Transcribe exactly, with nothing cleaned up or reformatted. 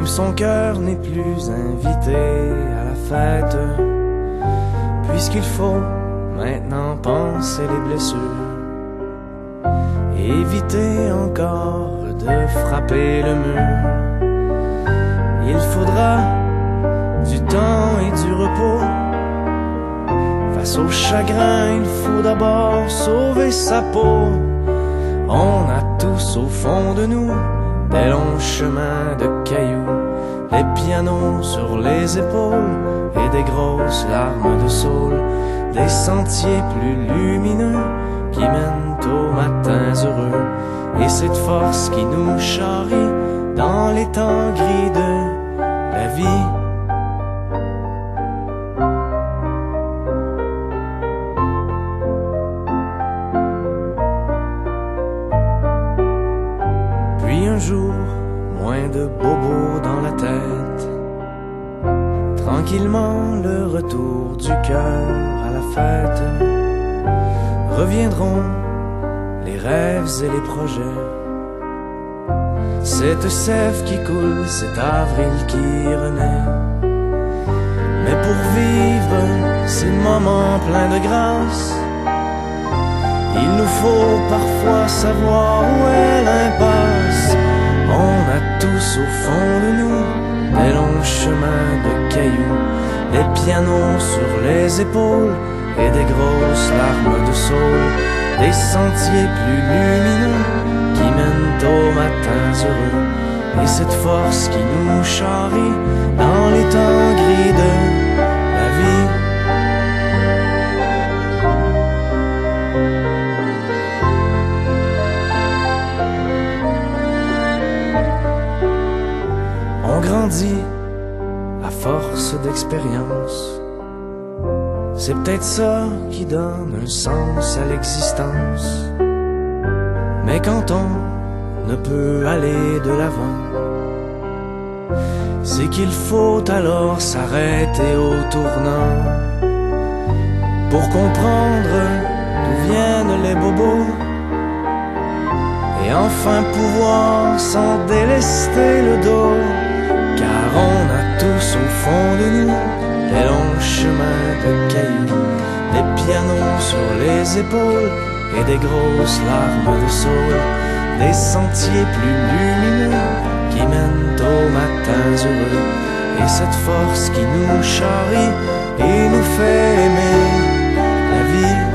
Même son cœur n'est plus invité à la fête, puisqu'il faut maintenant penser les blessures et éviter encore de frapper le mur. Il faudra du temps et du repos. Face au chagrin, il faut d'abord sauver sa peau. On a tous au fond de nous des longs chemins de cailloux, des pianos sur les épaules et des grosses larmes de saule, des sentiers plus lumineux qui mènent aux matins heureux, et cette force qui nous charrie dans les temps gris de la vie. Puis un jour, moins de bobos dans la tête, tranquillement le retour du cœur à la fête. Reviendront les rêves et les projets, cette sève qui coule, cet avril qui renaît. Mais pour vivre ces moments pleins de grâce, il nous faut parfois savoir où est l'impasse. On a tous au fond de nous des longs chemins de cailloux, des pianos sur les épaules et des grosses larmes de saule, des sentiers plus lumineux qui mènent aux matins heureux, et cette force qui nous charrie dans les temps gris de la vie. On grandit à force d'expérience. C'est peut-être ça qui donne un sens à l'existence. Mais quand on ne peut aller de l'avant, c'est qu'il faut alors s'arrêter au tournant pour comprendre d'où viennent les bobos et enfin pouvoir s'en délester le dos. Car on a tous au fond de nous des longs chemins de cailloux, des pianos sur les épaules et des grosses larmes de saule, des sentiers plus lumineux qui mènent aux matins heureux, et cette force qui nous charrie et nous fait aimer la vie.